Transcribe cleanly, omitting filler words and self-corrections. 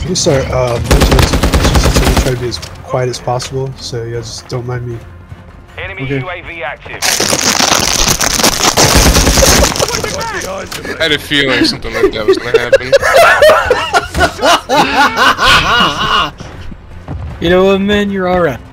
You start mentioning try to be as quiet as possible, so yeah, just don't mind me. Enemy Okay. UAV active. I had a feeling something like that was gonna happen. You know what, man? You're alright.